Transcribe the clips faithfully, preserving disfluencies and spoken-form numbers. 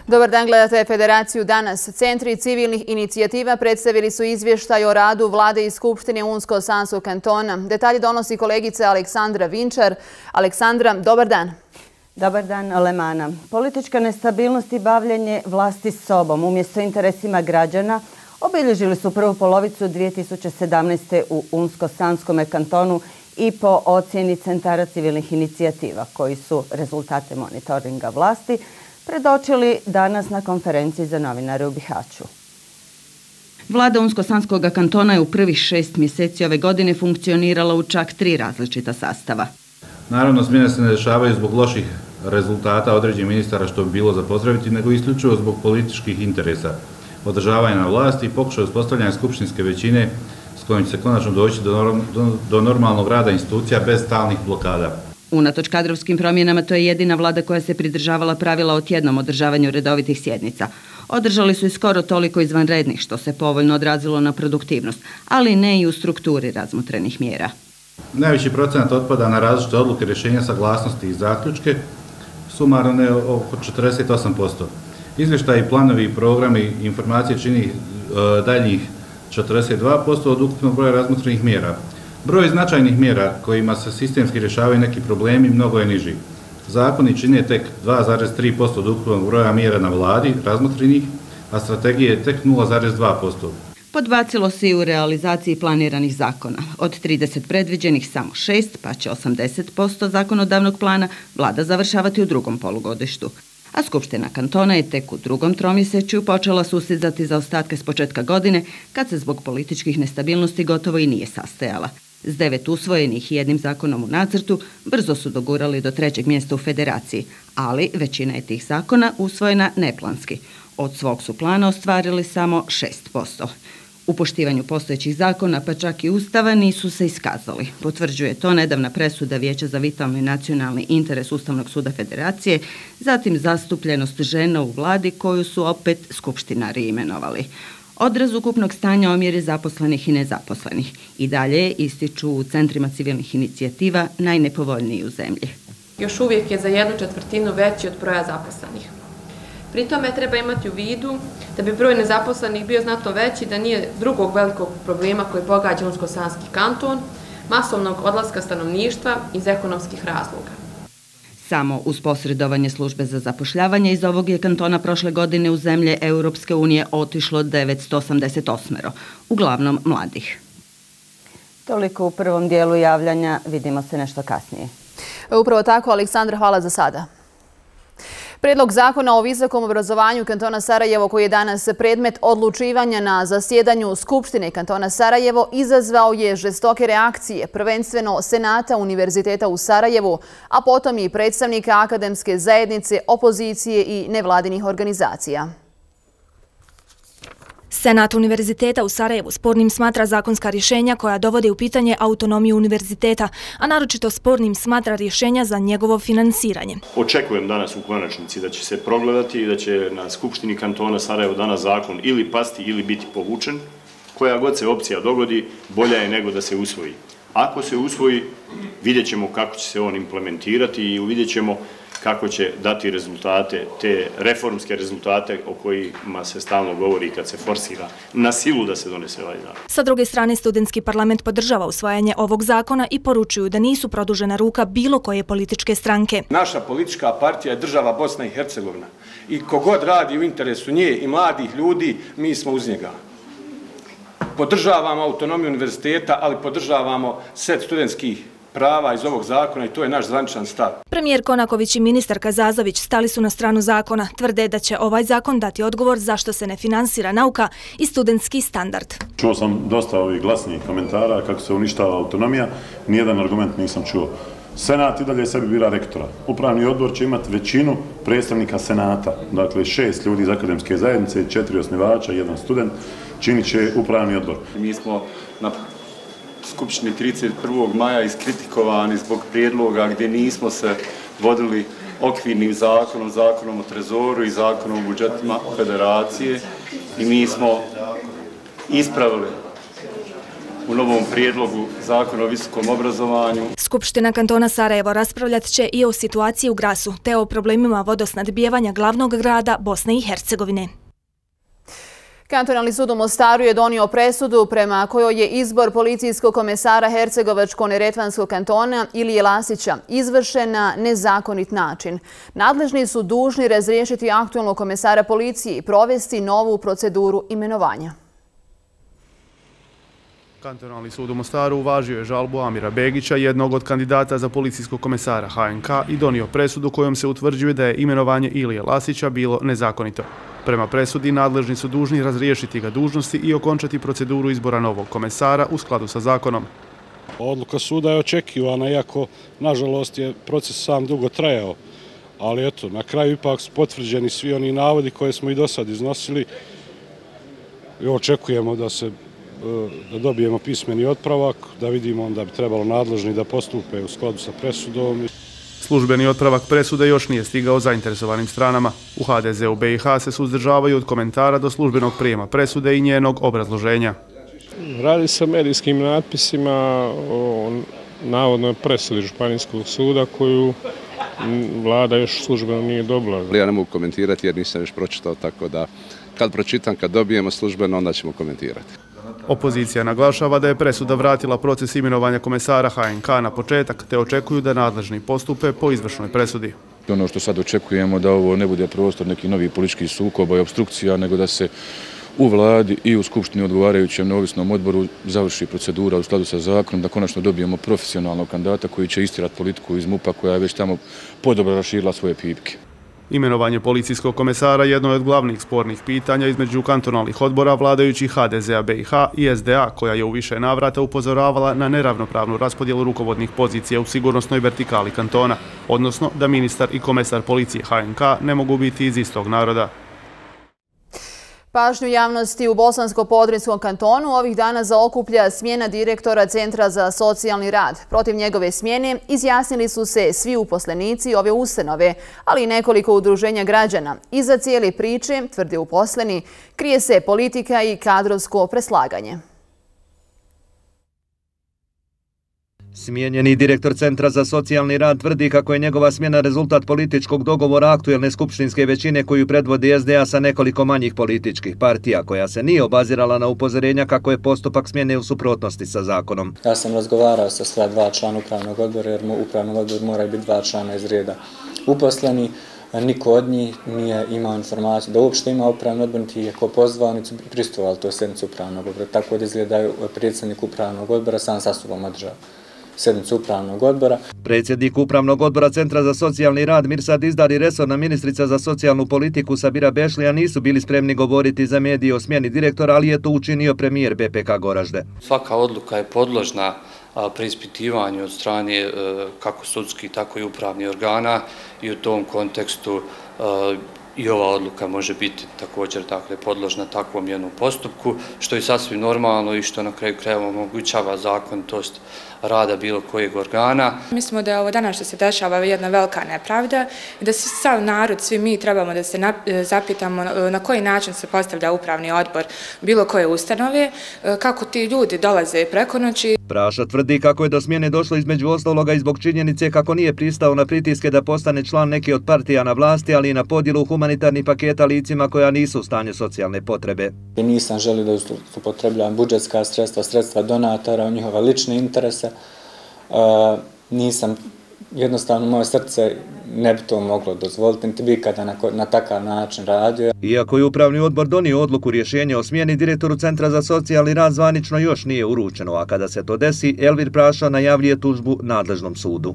Dobar dan, gledate Federaciju danas. Centri civilnih inicijativa predstavili su izvještaj o radu Vlade i Skupštine Unsko-Sanskog kantona. Detalje donosi kolegica Aleksandra Vinčar. Aleksandra, dobar dan. Dobar dan, Alemana. Politička nestabilnost i bavljenje vlasti s sobom umjesto interesima građana obilježili su prvu polovicu dvije tisuće sedamnaeste. u Unsko-Sanskom kantonu i po ocjeni centara civilnih inicijativa, koji su rezultate monitoringa vlasti predočili danas na konferenciji za novinare u Bihaću. Vlada Unsko-Sanskog kantona je u prvih šest mjeseci ove godine funkcionirala u čak tri različita sastava. Naravno, smjene se ne dešavaju zbog loših rezultata određenih ministara, što bi bilo za pozdraviti, nego isključivo zbog političkih interesa, održavanja na vlasti i pokušaja uspostavljanja skupštinske većine s kojim će se konačno doći do, norm, do, do normalnog rada institucija bez stalnih blokada. Unatoč kadrovskim promjenama, to je jedina vlada koja se pridržavala pravila o tjednom održavanju redovitih sjednica. Održali su i skoro toliko izvanrednih, što se povoljno odrazilo na produktivnost, ali ne i u strukturi razmotrenih mjera. Najveći procenat otpada na različite odluke, rješenja, saglasnosti i zaključke, sumarno je oko četrdeset osam posto. Izvještaji, planovi i programi i informacije čini e, daljnjih četrdeset dva posto od ukupnog broja razmotrenih mjera. Broj značajnih mjera kojima se sistemski rješavaju neki problemi mnogo je niži. Zakoni čine tek dva zarez tri posto od ukupnog broja mjera na vladi razmotrenih, a strategije je tek nula zarez dva posto. Podbacilo se i u realizaciji planiranih zakona. Od trideset predviđenih samo šest, pa će osamdeset posto zakonodavnog plana vlada završavati u drugom polugodištu. A Skupština kantona je tek u drugom tromjesečju počela susizati za ostatke s početka godine, kad se zbog političkih nestabilnosti gotovo i nije sastajala. S devet usvojenih i jednim zakonom u nacrtu brzo su dogurali do trećeg mjesta u federaciji, ali većina je tih zakona usvojena neplanski. Od svog su plana ostvarili samo šest posto. U poštivanju postojećih zakona, pa čak i Ustava, nisu se iskazali. Potvrđuje to nedavna presuda Vijeća za vitalni nacionalni interes Ustavnog suda Federacije, zatim zastupljenost žena u vladi koju su opet skupštinari imenovali. Odraz ukupnog stanja omjeri zaposlenih i nezaposlenih. I dalje ističu u centrima civilnih inicijativa najnepovoljniji u zemlji. Još uvijek je za jednu četvrtinu veći od broja zaposlenih. Pri tome treba imati u vidu da bi broj nezaposlenih bio znatno veći da nije drugog velikog problema koji pogađa Unsko-Sanski kanton, masovnog odlaska stanovništva iz ekonomskih razloga. Samo uz posredovanje službe za zapošljavanje iz ovog je kantona prošle godine u zemlje Europske unije otišlo devetsto osamdeset osam, uglavnom mladih. Toliko u prvom dijelu javljanja, vidimo se nešto kasnije. Upravo tako, Aleksandra, hvala za sada. Prijedlog zakona o visokom obrazovanju kantona Sarajevo, koji je danas predmet odlučivanja na zasjedanju Skupštine kantona Sarajevo, izazvao je žestoke reakcije, prvenstveno Senata Univerziteta u Sarajevu, a potom i predstavnika akademske zajednice, opozicije i nevladinih organizacija. Senat Univerziteta u Sarajevu spornim smatra zakonska rješenja koja dovode u pitanje autonomiju univerziteta, a naročito spornim smatra rješenja za njegovo finansiranje. Očekujem danas u konačnici da će se progledati i da će na Skupštini kantona Sarajevo danas zakon ili pasti ili biti povučen. Koja god se opcija dogodi, bolja je nego da se usvoji. Ako se usvoji, vidjet ćemo kako će se on implementirati i vidjet ćemo kako će dati rezultate, te reformske rezultate o kojima se stalno govori kad se forsira na silu da se donese ovaj zakon. Sa druge strane, studentski parlament podržava usvajanje ovog zakona i poručuju da nisu produžena ruka bilo koje političke stranke. Naša politička partija je država Bosna i Hercegovina i kogod radi u interesu nje i mladih ljudi, mi smo uz njega. Podržavamo autonomiju univerziteta, ali podržavamo set studentskih prava iz ovog zakona i to je naš zvaničan stav. Premijer Konaković i ministarka Zazović stali su na stranu zakona. Tvrde da će ovaj zakon dati odgovor zašto se ne finansira nauka i studentski standard. Čuo sam dosta ovih glasnih komentara kako se uništava autonomija. Nijedan argument nisam čuo. Senat i dalje sebi bira rektora. Upravni odbor će imati većinu predstavnika senata. Dakle, šest ljudi iz akademske zajednice, četiri osnivača, jedan student, činit će upravni odbor. Mi smo na Skupštini trideset prvog maja iskritikovani zbog prijedloga gdje nismo se vodili okvirnim zakonom, zakonom o trezoru i zakonom o budžetima federacije i mi smo ispravili u novom prijedlogu zakona o visokom obrazovanju. Skupština kantona Sarajevo raspravljat će i o situaciji u Grasu, te o problemima vodosnadbijevanja glavnog grada Bosne i Hercegovine. Kantonalni sud u Mostaru je donio presudu prema kojoj je izbor policijskog komesara Hercegovačko-neretvanskog kantona Ilije Lasića izvršen na nezakonit način. Nadležni su dužni razriješiti aktualnog komesara policije i provesti novu proceduru imenovanja. Kantonalni sud u Mostaru uvažio je žalbu Amira Begića, jednog od kandidata za policijskog komesara H N K, i donio presudu kojom se utvrđuje da je imenovanje Ilije Lasića bilo nezakonito. Prema presudi, nadležni su dužni razriješiti ga dužnosti i okončati proceduru izbora novog komesara u skladu sa zakonom. Odluka suda je očekivana, iako, nažalost, je proces sam dugo trajao. Ali eto, na kraju ipak su potvrđeni svi oni navodi koje smo i do sad iznosili i očekujemo da se da dobijemo pismeni otpravak, da vidimo onda bi trebalo nadležni da postupe u skladu sa presudom. Službeni otpravak presude još nije stigao zainteresovanim stranama. U H D Z u B i H se suzdržavaju od komentara do službenog prijema presude i njenog obrazloženja. Radi se o medijskim natpisima o navodnoj presudi Županijskog suda koju vlada još službeno nije dobila. Ja ne mogu komentirati jer nisam još pročitao, tako da kad pročitam, kad dobijemo službeno, onda ćemo komentirati. Opozicija naglašava da je presuda vratila proces imenovanja komesara H N K na početak, te očekuju da nadležni postupe po izvršnoj presudi. Ono što sad očekujemo da ovo ne bude prostor nekih novih političkih sukoba i obstrukcija, nego da se u vladi i u skupštini odgovarajućem neovisnom odboru završi procedura u skladu sa zakonom, da konačno dobijemo profesionalnog kandidata koji će istirati politiku iz MUP-a koja je već tamo podobro raširila svoje pipke. Imenovanje policijskog komesara jedno je od glavnih spornih pitanja između kantonalnih odbora vladajućih H D Z a B i H i S D A, koja je u više navrata upozoravala na neravnopravnu raspodjelu rukovodnih pozicija u sigurnosnoj vertikali kantona, odnosno da ministar i komesar policije H N K ne mogu biti iz istog naroda. Pažnju javnosti u Bosansko-Podrinjskom kantonu ovih dana zaokuplja smjena direktora Centra za socijalni rad. Protiv njegove smjene izjasnili su se svi uposlenici ove ustanove, ali i nekoliko udruženja građana. Iza cijele priče, tvrde uposleni, krije se politika i kadrovsko preslaganje. Smijenjeni direktor Centra za socijalni rad tvrdi kako je njegova smjena rezultat političkog dogovora aktuelne skupštinske većine koju predvodi S D A sa nekoliko manjih političkih partija, koja se nije obazirala na upozorenja kako je postupak smjene u suprotnosti sa zakonom. Ja sam razgovarao sa sva dva člana upravnog odbora, jer u upravnom odboru moraju biti dva člana iz reda uposleni. Niko od njih nije imao informaciju da uopšte ima upravni odbor, niti je ko pozvao, niti prisustvovali toj sjednici upravnog odbora. Tako da izgleda predsjednik upravnog odbora sam sa sobom održao sjednicu upravnog odbora. Predsjednik upravnog odbora Centra za socijalni rad Mirsad Izdar i resorna ministrica za socijalnu politiku Sabira Bešlija nisu bili spremni govoriti za medije o smjeni direktora, ali je to učinio premijer B P K Goražde. Svaka odluka je podložna preispitivanju od strane kako sudskih, tako i upravnih organa i u tom kontekstu i ova odluka može biti također dakle, podložna takvom jednom postupku, što je sasvim normalno i što na kraju krajeva omogućava zakonitost rada bilo kojeg organa. Mislimo da je ovo danas što se dešava jedna velika nepravda i da se sav narod, svi mi trebamo da se zapitamo na koji način se postavlja upravni odbor bilo koje ustanove, kako ti ljudi dolaze preko noći. Praša tvrdi kako je do smjene došlo između ostaloga i zbog činjenice kako nije pristao na pritiske da postane član neke od partija na vlasti, ali i na podjelu humanitarnih paketa licima koja nisu u stanju socijalne potrebe. Nisam želio da upotrebljam budžetska sredstva, sredstva donatora u njihova lične interese. Nisam, jednostavno moje srce ne bi to moglo dozvoliti, niti bi kada na takav način radio. Iako je upravni odbor donio odluku rješenja o smjeni, direktoru Centra za socijalni rad zvanično još nije uručeno, a kada se to desi, Elvir Praša najavljuje tužbu nadležnom sudu.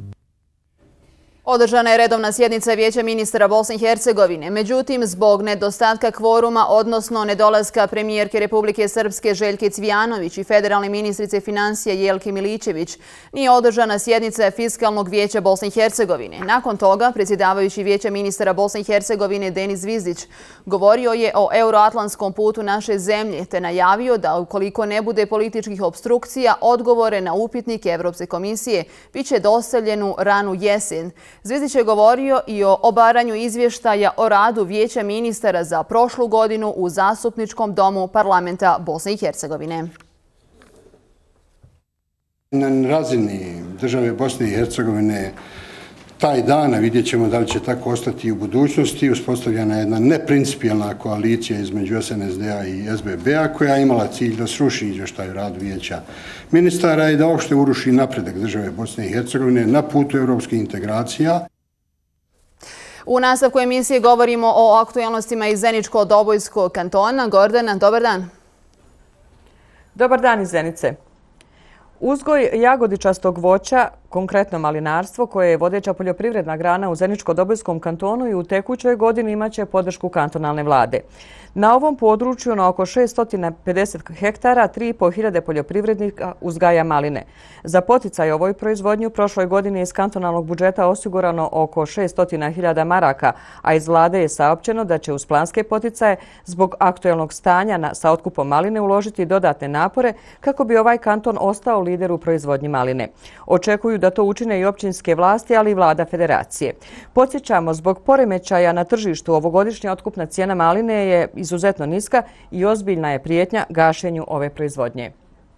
Održana je redovna sjednica Vijeća ministara Bosne i Hercegovine. Međutim, zbog nedostatka kvoruma, odnosno nedolaska premijerke Republike Srpske Željke Cvijanović i federalne ministrice financija Jelke Milićević, nije održana sjednica Fiskalnog vijeća Bosne i Hercegovine. Nakon toga, predsjedavajući Vijeća ministara Bosne i Hercegovine Denis Zvizdić govorio je o euroatlantskom putu naše zemlje, te najavio da ukoliko ne bude političkih obstrukcija, odgovore na upitnike Evropske komisije biće dostavljenu ranu jesen. Zvizdić je govorio i o obaranju izvještaja o radu Vijeća ministara za prošlu godinu u Zastupničkom domu parlamenta Bosne i Hercegovine. Na razini države Bosne i Hercegovine taj dan, a vidjet ćemo da li će tako ostati i u budućnosti, uspostavljena jedna neprincipijelna koalicija između S N S D-a i S B B-a koja je imala cilj da sruši izvještaj o radu vijeća ministara i da uopšte uruši napredak države Bosne i Hercegovine na putu evropskih integracija. U nastavku emisije govorimo o aktualnostima iz Zeničko-Dobojskog kantona. Gordana, dobar dan. Dobar dan iz Zenice. Uzgoj jagodičastog voća, konkretno malinarstvo, koje je vodeća poljoprivredna grana u Zeničko-Dobojskom kantonu i u tekućoj godini imaće podršku kantonalne vlade. Na ovom području na oko šesto pedeset hektara tri i po hiljade poljoprivrednika uzgaja maline. Za poticaj ovoj proizvodnji u prošloj godini iz kantonalnog budžeta osigurano oko šesto hiljada maraka, a iz vlade je saopćeno da će uz planske poticaje zbog aktuelnog stanja sa otkupom maline uložiti dodatne napore kako bi ovaj kanton ostao lider u proizvodnji maline. Očekuju da to učine i općinske vlasti, ali i vlada federacije. Podsjećamo, zbog poremećaja na tržištu ovogodišnja otkupna cijena maline je izuzetno niska i ozbiljna je prijetnja gašenju ove proizvodnje.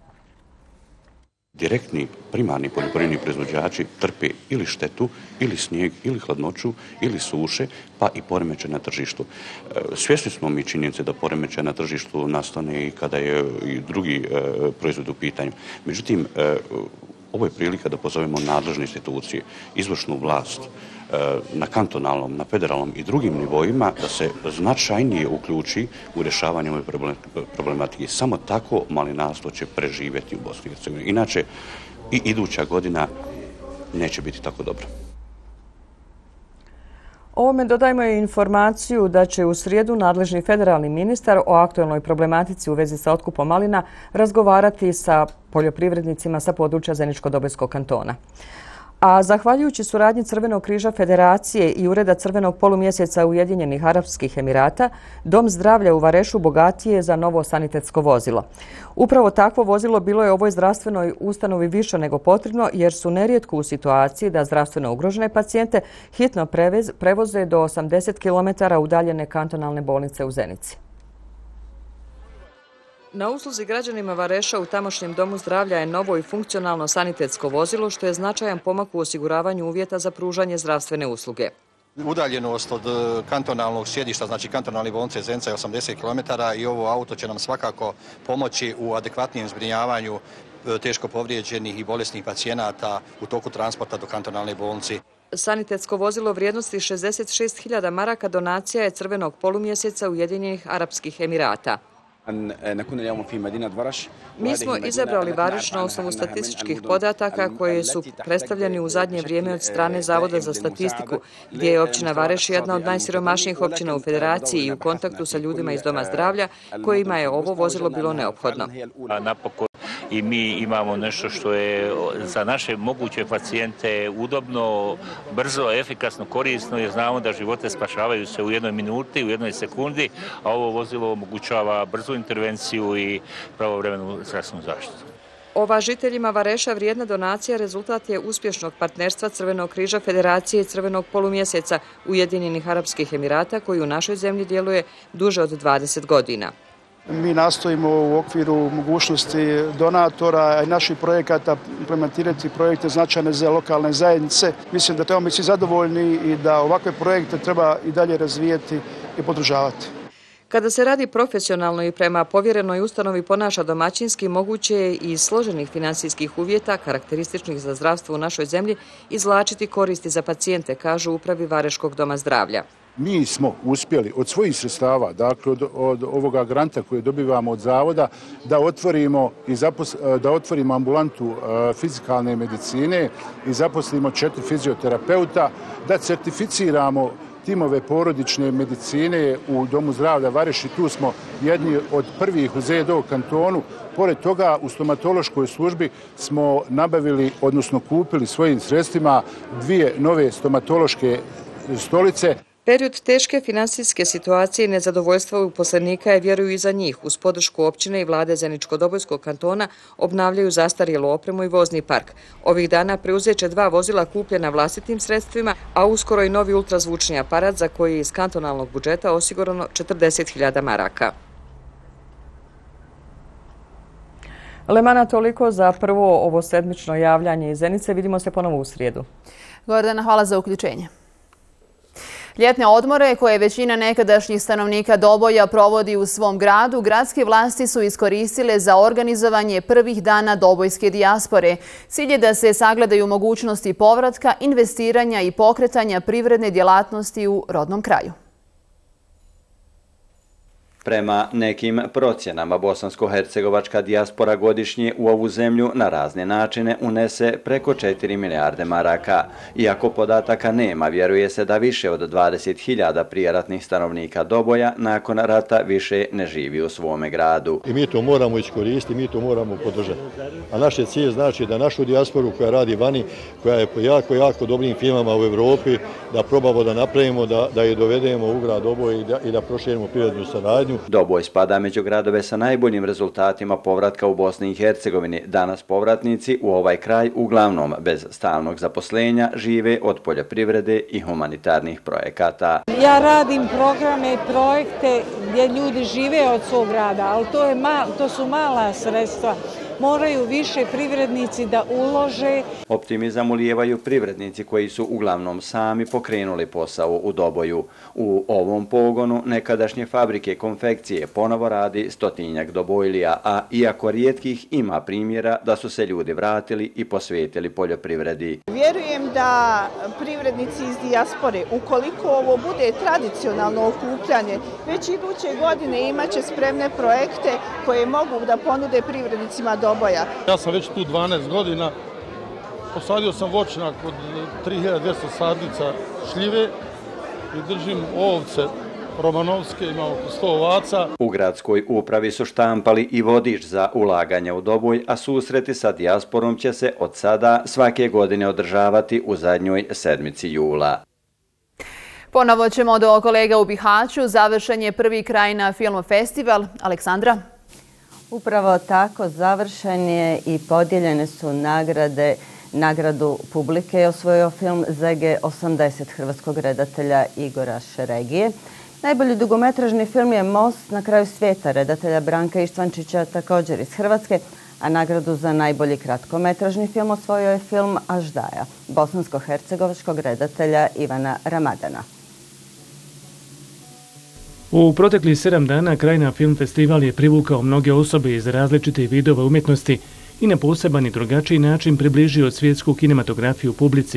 Direktni primarni poljoprivredni proizvođači trpe ili štetu, ili snijeg, ili hladnoću, ili suše, pa i poremećaj na tržištu. Svjesni smo mi činjenice da poremećaj na tržištu nastane i kada je i drugi proizvod u pitanju. Međutim, ovo je prilika da pozovemo nadležne institucije, izvršnu vlast, na kantonalnom, na federalnom i drugim nivoima da se značajnije uključi u rješavanje ove problematike. Samo tako malinarstvo će preživjeti u Bosni i Hercegovini. Inače, i iduća godina neće biti tako dobro. Ovome dodajmo i informaciju da će u srijedu nadležni federalni ministar o aktualnoj problematici u vezi sa otkupom malina razgovarati sa poljoprivrednicima sa područja Zeničko-Dobojskog kantona. A zahvaljujući suradnji Crvenog križa Federacije i Ureda Crvenog polumjeseca Ujedinjenih Arapskih Emirata, Dom zdravlja u Varešu bogatije je za novo sanitetsko vozilo. Upravo takvo vozilo bilo je ovoj zdravstvenoj ustanovi više nego potrebno jer su nerijetko u situaciji da zdravstveno ugrožene pacijente hitno prevoze do osamdeset kilometara udaljene kantonalne bolnice u Zenici. Na usluzi građanima Vareša u tamošnjem domu zdravlja je novo i funkcionalno sanitetsko vozilo, što je značajan pomak u osiguravanju uvjeta za pružanje zdravstvene usluge. Udaljenost od kantonalnog sjedišta, znači kantonalne bolnice Zenica je osamdeset kilometara i ovo auto će nam svakako pomoći u adekvatnijem zbrinjavanju teško povrijeđenih i bolesnih pacijenata u toku transporta do kantonalne bolnice. Sanitetsko vozilo vrijednosti šezdeset šest hiljada maraka donacija je Crvenog polumjeseca Ujedinjenih Arapskih Emirata. Mi smo izabrali Vareš na osnovu statističkih podataka koje su predstavljeni u zadnje vrijeme od strane Zavoda za statistiku, gdje je općina Vareš jedna od najsiromašnijih općina u federaciji i u kontaktu sa ljudima iz Doma zdravlja kojima je ovo vozilo bilo neophodno. I mi imamo nešto što je za naše moguće pacijente udobno, brzo, efikasno, korisno jer znamo da živote spašavaju se u jednoj minuti, u jednoj sekundi, a ovo vozilo omogućava brzu intervenciju i pravovremenu zdravstvenu zaštitu. Ova žiteljima Vareša vrijedna donacija rezultat je uspješnog partnerstva Crvenog križa Federacije i Crvenog polumjeseca Ujedinjenih Arapskih Emirata koji u našoj zemlji djeluje duže od dvadeset godina. Mi nastojimo u okviru mogućnosti donatora i naših projekata implementirati projekte značajne za lokalne zajednice. Mislim da trebamo biti svi zadovoljni i da ovakve projekte treba i dalje razvijeti i podržavati. Kada se radi profesionalno i prema povjerenoj ustanovi ponaša domaćinski, moguće je i iz složenih financijskih uvjeta, karakterističnih za zdravstvo u našoj zemlji, izvlačiti koristi za pacijente, kažu upravi Vareškog doma zdravlja. Mi smo uspjeli od svojih sredstava, dakle od, od ovoga granta koje dobivamo od zavoda, da otvorimo, i zapos, da otvorimo ambulantu uh, fizikalne medicine i zaposlimo četiri fizioterapeuta, da certificiramo timove porodične medicine u Domu zdravlja Vareš i tu smo jedni od prvih u Z E D O kantonu. Pored toga u stomatološkoj službi smo nabavili, odnosno kupili svojim sredstvima dvije nove stomatološke stolice. Period teške finansijske situacije i nezadovoljstva uposlenika je, vjeruju i za njih, uz podršku općine i vlade Zeničko-Dobojskog kantona obnavljaju zastarjelu opremu i vozni park. Ovih dana preuzeće dva vozila kupljena vlastitim sredstvima, a uskoro i novi ultrazvučni aparat za koji je iz kantonalnog budžeta osigurano četrdeset hiljada maraka. Lemana, toliko za prvo ovo sedmično javljanje iz Zenice. Vidimo se ponovo u srijedu. Gordana, hvala za uključenje. Ljetne odmore koje većina nekadašnjih stanovnika Doboja provodi u svom gradu, gradske vlasti su iskoristile za organizovanje prvih dana dobojske dijaspore. Cilj je da se sagledaju mogućnosti povratka, investiranja i pokretanja privredne djelatnosti u rodnom kraju. Prema nekim procjenama, bosansko-hercegovačka dijaspora godišnje u ovu zemlju na razne načine unese preko četiri milijarde maraka. Iako podataka nema, vjeruje se da više od dvadeset hiljada prijeratnih stanovnika Doboja nakon rata više ne živi u svome gradu. I mi to moramo iskoristiti, mi to moramo podržati. A naš je cilj znači da našu dijasporu koja radi vani, koja je po jako, jako dobrim firmama u Evropi, da probamo da napravimo, da, da je dovedemo u grad Doboj i da, i da proširimo privrednu saradnju. Doboj spada među gradove sa najboljim rezultatima povratka u Bosni i Hercegovini. Danas povratnici u ovaj kraj uglavnom bez stalnog zaposlenja žive od poljoprivrede i humanitarnih projekata. Ja radim programe i projekte gdje ljudi žive od svog rada, ali to, je mal, to su mala sredstva. Moraju više privrednici da ulože. Optimizam ulijevaju privrednici koji su uglavnom sami pokrenuli posao u Doboju. U ovom pogonu nekadašnje fabrike konfekcije ponovo radi stotinjak Dobojlija, a iako rijetkih ima primjera da su se ljudi vratili i posvetili poljoprivredi. Vjerujem da privrednici iz dijaspore, ukoliko ovo bude tradicionalno okupljanje, već iduće godine imaće spremne projekte koje mogu da ponude privrednicima Doboja. Ja sam već tu dvanaest godina, posadio sam voćnjak od tri hiljade dvjesto sadnica šljive i držim ovce romanovske, ima oko sto ovaca. U gradskoj upravi su štampali i vodič za ulaganje u Doboj, a susreti sa dijasporom će se od sada svake godine održavati u zadnjoj sedmici jula. Ponovo ćemo do kolega u Bihaću. Završen je prvi Krajina film festival. Aleksandra? Upravo tako, završen je i podijeljene su nagrade. Nagradu publike je osvojio film Z G osamdeset hrvatskog redatelja Igora Šeregije. Najbolji dugometražni film je Most na kraju svijeta redatelja Branka Ištvančića, također iz Hrvatske, a nagradu za najbolji kratkometražni film osvojio je film Aždaja, bosansko-hercegovačkog redatelja Ivana Ramadana. U proteklih sedam dana Krajina film festival je privukao mnoge osobe iz različitih vidova umjetnosti i na poseban i drugačiji način približio svjetsku kinematografiju publici.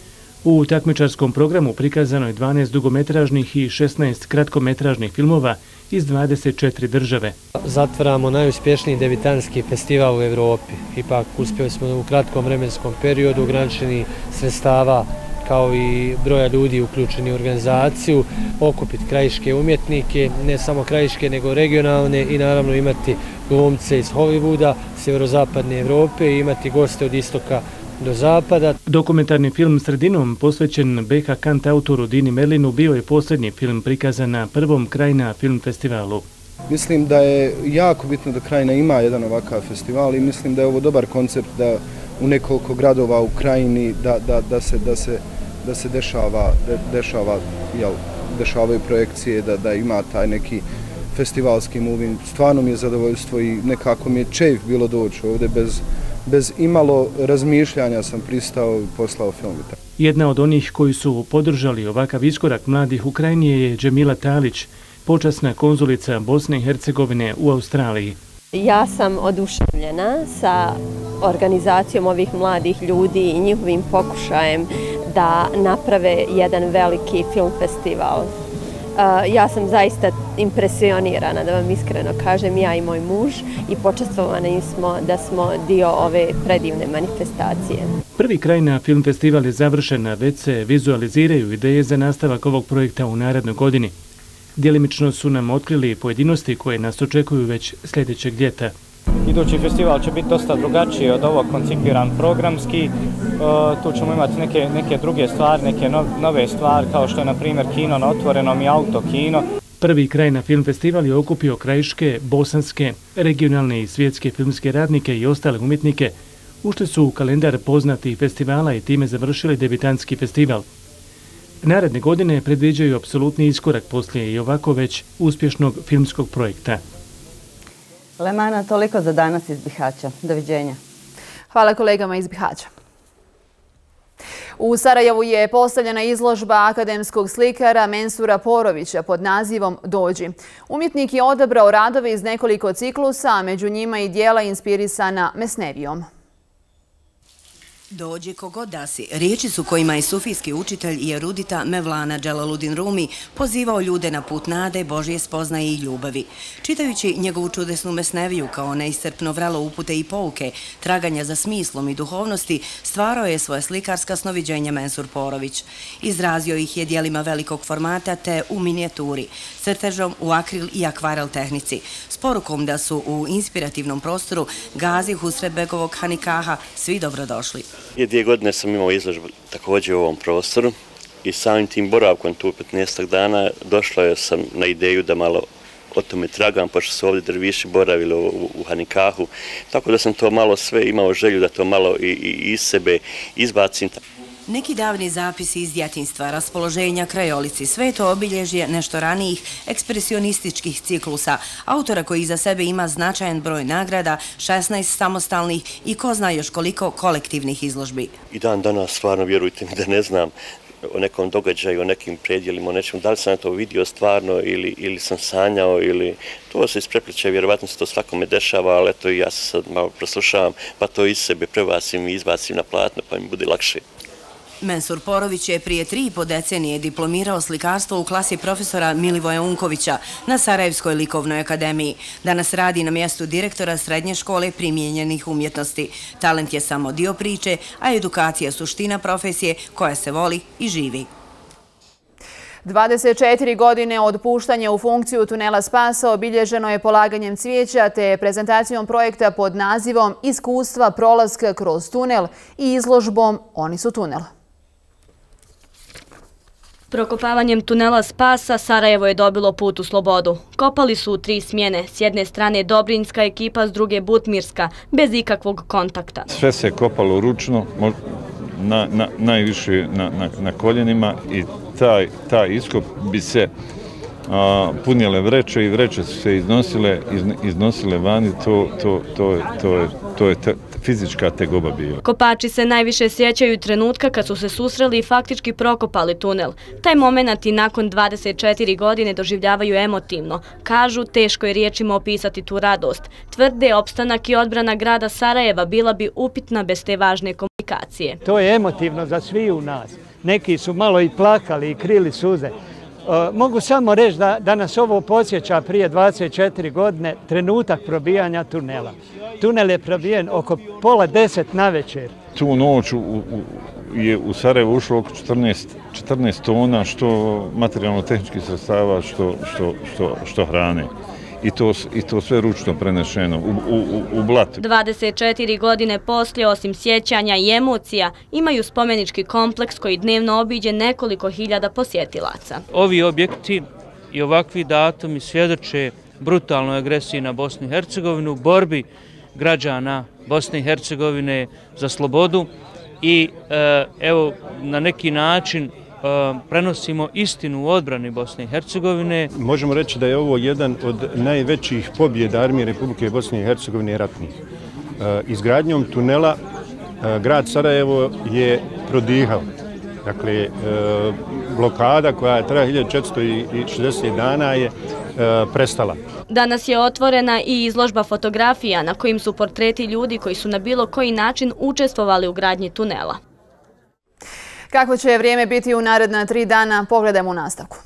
U takmičarskom programu prikazano je dvanaest dugometražnih i šesnaest kratkometražnih filmova iz dvadeset četiri države. Zatvaramo najuspješniji debitanski festival u Evropi. Ipak uspjeli smo u kratkom vremenskom periodu ograničeni sredstava kao i broja ljudi uključeni u organizaciju, okupiti krajiške umjetnike, ne samo krajiške nego regionalne i naravno imati glumce iz Hollywooda, sjeverozapadne Evrope i imati goste od istoka do zapada. Dokumentarni film Sredinom posvećen B H kantautoru Dini Merlinu bio je posljednji film prikazan na prvom Krajina film festivalu. Mislim da je jako bitno da Krajina ima jedan ovakav festival i mislim da je ovo dobar koncept da u nekoliko gradova u Krajini da, da, da se, da se, da se dešava, de, dešava, jel, dešavaju projekcije, da, da ima taj neki festivalski moving. Stvarno mi je zadovoljstvo i nekako mi je čeif bilo doći ovdje bez, bez imalo razmišljanja sam pristao i poslao film. Jedna od onih koji su podržali ovakav iskorak mladih u Krajini je Džemila Talić, počasna konzulica Bosne i Hercegovine u Australiji. Ja sam oduševljena sa organizacijom ovih mladih ljudi i njihovim pokušajem da naprave jedan veliki film festival. Ja sam zaista impresionirana, da vam iskreno kažem, ja i moj muž, i počastvovani smo da smo dio ove predivne manifestacije. Prvi Krajina film festival je završen, a već se vizualiziraju ideje za nastavak ovog projekta u narednoj godini. Djelimično su nam otkrili pojedinosti koje nas očekuju već sljedećeg ljeta. Idući festival će biti dosta drugačiji od ovog, koncipiran programski. Tu ćemo imati neke, neke druge stvari, neke nove stvari, kao što je na primjer kino na otvorenom i auto kino. Prvi Krajina film festival je okupio krajiške, bosanske, regionalne i svjetske filmske radnike i ostale umjetnike, ušli su u kalendar poznatih festivala i time završili debitanski festival. Naredne godine predviđaju apsolutni iskorak poslije i ovako već uspješnog filmskog projekta. Lemana, toliko za danas iz Bihaća. Doviđenja. Hvala kolegama iz Bihaća. U Sarajevu je postavljena izložba akademskog slikara Mensura Porovića pod nazivom Dođi. Umjetnik je odabrao radove iz nekoliko ciklusa, a među njima i dijela inspirisana Mesnevijom. Dođi kogod da si. Riječi su kojima je sufijski učitelj i erudita Mevlana Dželaludin Rumi pozivao ljude na put nade, Božje spoznaje i ljubavi. Čitajući njegovu čudesnu Mesneviju kao neiscrpno vrelo upute i pouke, traganja za smislom i duhovnosti, stvarao je svoje slikarska snoviđenja Mensur Porović. Izrazio ih je dijelima velikog formata te u minijaturi, crtežom u akril i akvarel tehnici, s porukom da su u inspirativnom prostoru Gazi Husretbegovog Hanikaha svi dobrodošli. Prije dvije godine sam imao izložbu također u ovom prostoru i samim tim boravkom tu petnaestak dana došla sam na ideju da malo o tome tragam, pošto su ovdje drviši boravili u, u Hanikahu, tako da sam to malo sve imao želju da to malo i, i iz sebe izbacim. Neki davni zapisi iz djetinjstva, raspoloženja, krajolici, sve to obilježje nešto ranijih ekspresionističkih ciklusa, autora koji iza sebe ima značajan broj nagrada, šesnaest samostalnih i ko zna još koliko kolektivnih izložbi. I dan danas stvarno vjerujte mi da ne znam o nekom događaju, o nekim predjelima, o nečemu, da li sam to vidio stvarno ili, ili sam sanjao, ili to se isprepliče, vjerovatno se to svakome dešava, ali eto i ja se sad malo proslušavam, pa to iz sebe prevacim i izbacim na platno, pa mi bude lakše. Mensur Porović je prije tri i po decenije diplomirao slikarstvo u klasi profesora Milivoja Unkovića na Sarajevskoj likovnoj akademiji. Danas radi na mjestu direktora Srednje škole primijenjenih umjetnosti. Talent je samo dio priče, a edukacija suština profesije koja se voli i živi. dvadeset četiri godine od puštanja u funkciju tunela Spasa obilježeno je polaganjem cvijeća te prezentacijom projekta pod nazivom Iskustva prolaska kroz tunel i izložbom Oni su tunel. Prokopavanjem tunela Spasa Sarajevo je dobilo put u slobodu. Kopali su u tri smjene, s jedne strane Dobrinjska ekipa, s druge Butmirska, bez ikakvog kontakta. Sve se kopalo ručno, na, na, najviše na, na, na koljenima i taj, taj iskop bi se a, punile vreće i vreće su se iznosile, iz, iznosile vani, to, to, to, to, to je, to je te, fizička tegoba bila. Kopači se najviše sjećaju trenutka kad su se susreli i faktički prokopali tunel. Taj moment i nakon dvadeset četiri godine doživljavaju emotivno. Kažu, teško je riječima opisati tu radost. Tvrde, opstanak i odbrana grada Sarajeva bila bi upitna bez te važne komunikacije. To je emotivno za svi u nas. Neki su malo i plakali i krili suze. Mogu samo reći da, da nas ovo podsjeća prije dvadeset četiri godine trenutak probijanja tunela. Tunel je probijen oko pola deset na večer. Tu noć u, u, je u Sarajevo ušlo oko četrnaest, četrnaest tona što materijalno-tehničkih sredstava, što, što, što, što hrane. I to, i to sve ručno prenešeno u, u, u blatu. dvadeset četiri godine poslije, osim sjećanja i emocija, imaju spomenički kompleks koji dnevno obiđe nekoliko hiljada posjetilaca. Ovi objekti i ovakvi datumi svjedoče brutalnoj agresiji na Bosnu i Hercegovinu, borbi građana Bosne i Hercegovine za slobodu i e, evo na neki način prenosimo istinu u odbrani Bosne i Hercegovine. Možemo reći da je ovo jedan od najvećih pobjeda armije Republike Bosne i Hercegovine ratnih. Izgradnjom tunela grad Sarajevo je prodihao. Dakle, blokada koja traje hiljadu četiristo šezdeset dana je prestala. Danas je otvorena i izložba fotografija na kojim su portreti ljudi koji su na bilo koji način učestvovali u gradnji tunela. Kako će vrijeme biti u naredna tri dana, pogledajmo u nastavku.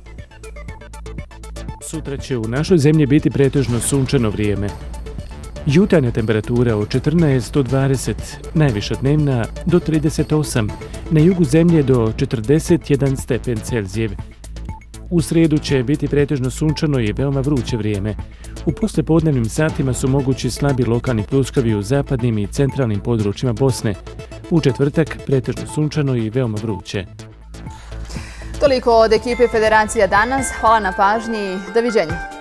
Sutra će u našoj zemlji biti pretežno sunčano vrijeme. Jutarnja temperatura od četrnaest do dvadeset, najviša dnevna do trideset osam, na jugu zemlje do četrdeset jedan stepen Celzijev. U srijedu će biti pretežno sunčano i veoma vruće vrijeme. U poslijepodnevnim satima su mogući slabi lokalni pljuskovi u zapadnim i centralnim područjima Bosne. U četvrtak pretežno sunčano i veoma vruće. Toliko od ekipe Federacija danas. Hvala na pažnji i doviđenja.